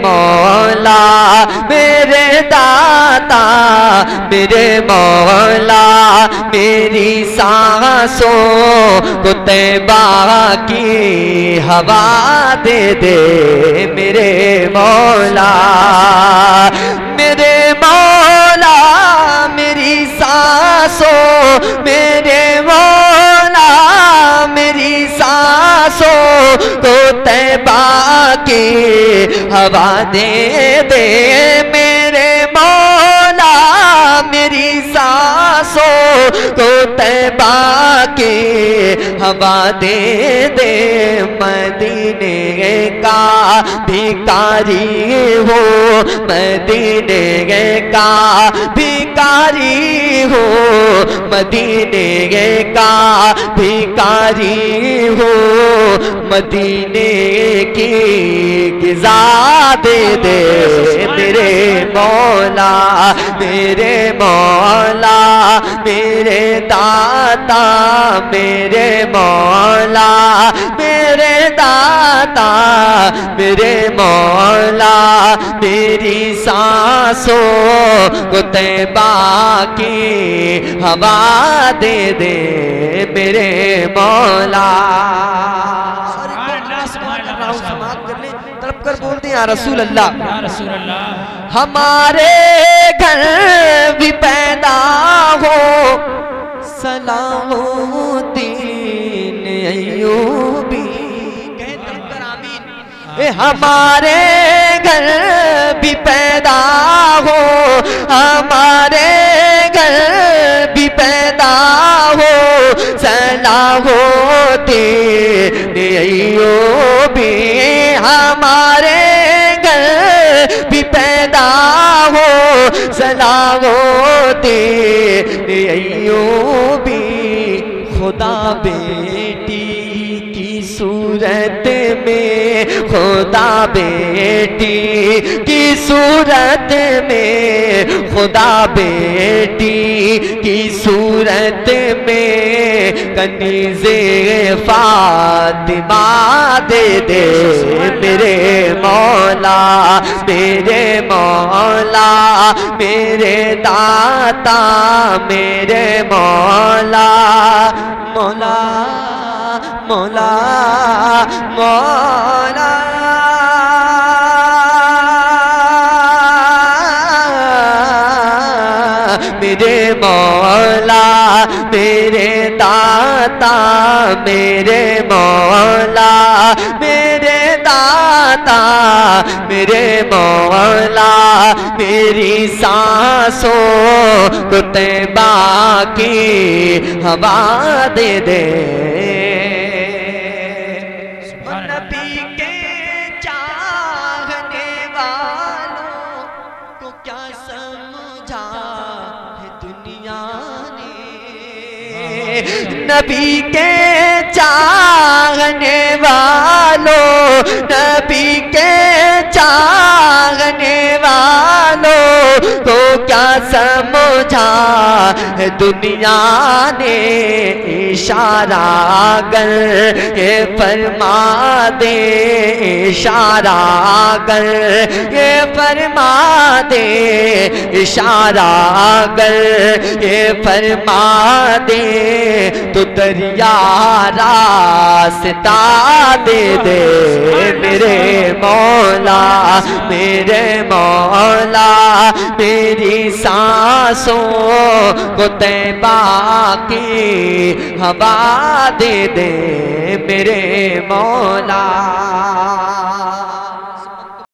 مولا میرے داتا میرے مولا میری سانسوں کو طیبہ کی ہوا دے دے میرے مولا میرے مولا میری سانسوں میرے مولا میری سانسوں کو طیبہ کی ہوا دے دے میرے مولا میری سانسوں کو طیبہ کی ہوا دے دے مدینے کا بھکاری ہو مدینے کا بھکاری ہو مدینے کا بھکاری ہو مدینے کی غذا دے دے میرے مولا میرے مولا میرے داتا میرے مولا میرے داتا میرے مولا میری سانسوں کو طیبہ کی ہوا دے دے میرے مولا طلب کر بول دیں یا رسول اللہ ہمارے گھر بھی پیدا ہو صلاح الدین ایوبی کہیں طلب کر آمین ہمارے گھر بھی پیدا ہو ہمارے گھر بھی پیدا ہو صلاح الدین ایوبی ہمارے گھر بھی پیدا ہو صلاح الدین ایوبی خدا بیٹی کی صورت میں خدا بیٹی کی صورت میں خدا بیٹی کی صورت میں کنیز فاطمہ دے دے میرے مولا میرے مولا میرے داتا میرے مولا مولا مولا مولا میرے مولا میرے داتا میرے مولا میرے داتا میرے مولا میری سانسوں کو طیبہ کی ہوا دے دے نبی کے چاہنے والوں کو کیا سمجھا ہے دنیا نے نبی کے چاہنے والوں نبی کے چاہنے والوں کو کیا سمجھا ہے دنیا نے اشارہ کر یہ فرما دے اشارہ کر یہ فرما دے اشارہ کر یہ فرما دے تو دریا راستہ دے دے میرے مولا میرے مولا میری سانسوں کو طیبہ کی ہوا دے دے میرے مولا